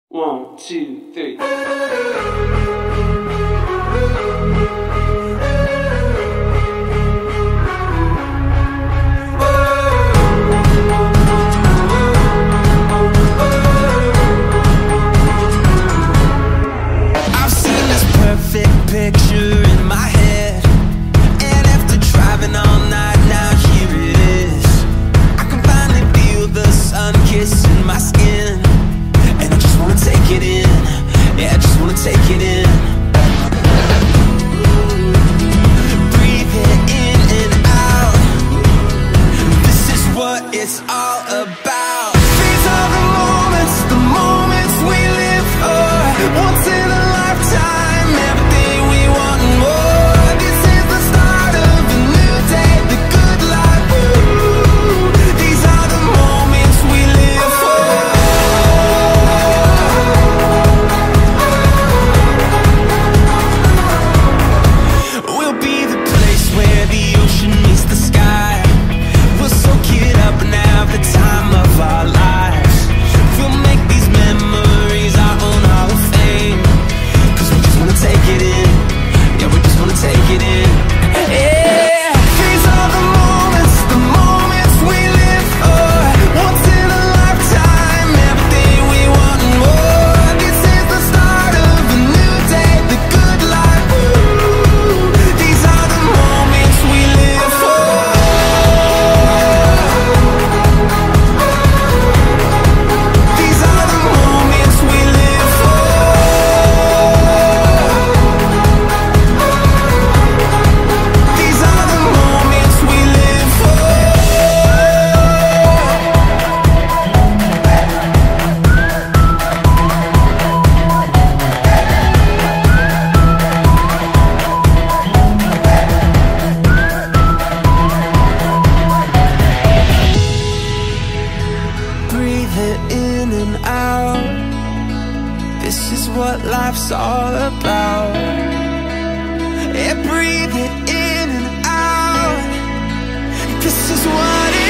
1, 2, 3. I've seen this perfect picture in my head, and after driving all night, now here it is. I can finally feel the sun kissing my skin, and I just wanna take it in. Yeah, I just wanna take it in. Breathe it in and out. This is what it's all about. These are the moments we live for. Once in a lifetime, everything we want and more. This is the start of a new day, the good life. Woo. These are the moments we live for. We'll be the place where the ocean meets the sky. We'll soak it up and have the time of our lives. We'll make these memories our own Hall of Fame, 'cause we just wanna take it in. Yeah, we just wanna take it in. Yeah, these are the moments we live for. Once in a lifetime, everything we want and more. This is the start of a new day, the good life. Woo. These are the moments we live for. These are the moments we live for. These are the moments we live for. Breathe it in and out. This is what life's all about. Yeah, breathe it in and out. This is what it